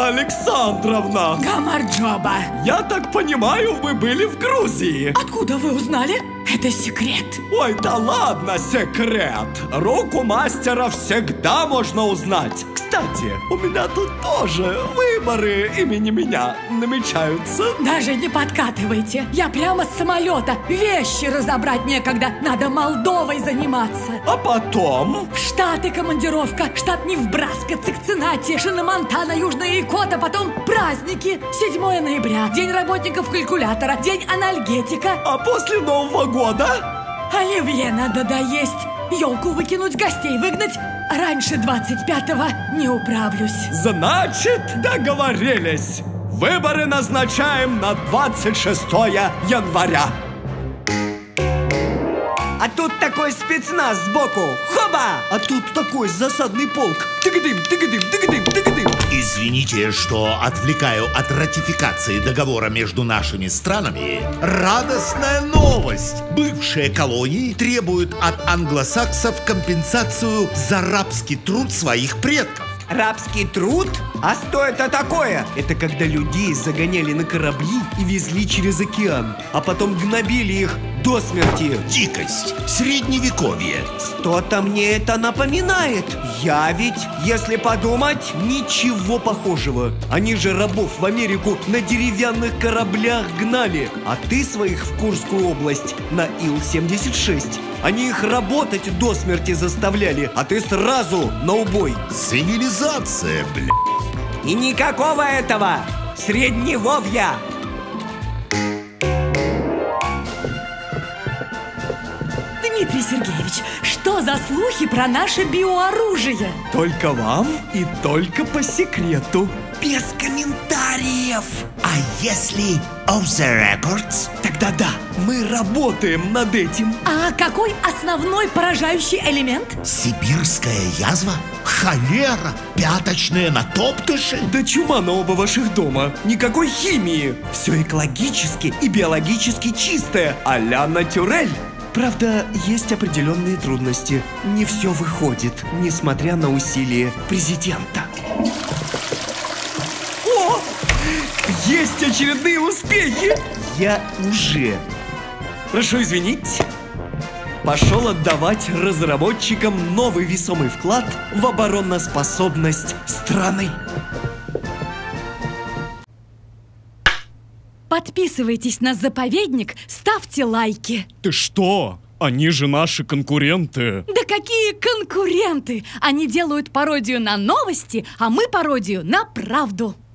Александровна! Гамарджоба! Я так понимаю, вы были в Грузии? Откуда вы узнали? Это секрет. Ой, да ладно, секрет. Руку мастера всегда можно узнать. Кстати, у меня тут тоже выборы имени меня намечаются. Даже не подкатывайте. Я прямо с самолета. Вещи разобрать некогда. Надо Молдовой заниматься. А потом? В Штаты командировка. Штат Невбраска, Цикцинати, Шиномонтана, Южная Икота. Потом праздники. 7 ноября. День работников калькулятора. День анальгетика. А после Нового года? Оливье надо доесть. Елку выкинуть, гостей выгнать. Раньше 25-го не управлюсь. Значит, договорились. Выборы назначаем на 26 января. А тут такой спецназ сбоку. Хоба! А тут такой засадный полк. Тыгдым, тыгдым, тыгдым, тыгдым. Извините, что отвлекаю от ратификации договора между нашими странами. Радостная новость! Бывшие колонии требуют от англосаксов компенсацию за рабский труд своих предков. Рабский труд? А что это такое? Это когда людей загоняли на корабли и везли через океан, а потом гнобили их до смерти. Дикость, средневековье. Что-то мне это напоминает. Я ведь, если подумать... Ничего похожего. Они же рабов в Америку на деревянных кораблях гнали, а ты своих в Курскую область на Ил-76. Они их работать до смерти заставляли, а ты сразу на убой. Цивилизация, бля. И никакого этого средневовья. Дмитрий Сергеевич, что за слухи про наше биооружие? Только вам и только по секрету. Без комментариев. А если off the records? Тогда да, мы работаем над этим. А какой основной поражающий элемент? Сибирская язва? Холера? Пяточные натоптыши? Да чума на оба ваших дома. Никакой химии. Все экологически и биологически чистое, а-ля натюрель. Правда, есть определенные трудности. Не все выходит, несмотря на усилия президента. О! Есть очередные успехи! Я уже... Прошу извинить. Пошел отдавать разработчикам новый весомый вклад в обороноспособность страны. Подписывайтесь на заповедник, ставьте лайки. Ты что? Они же наши конкуренты. Да какие конкуренты! Они делают пародию на новости, а мы пародию на правду.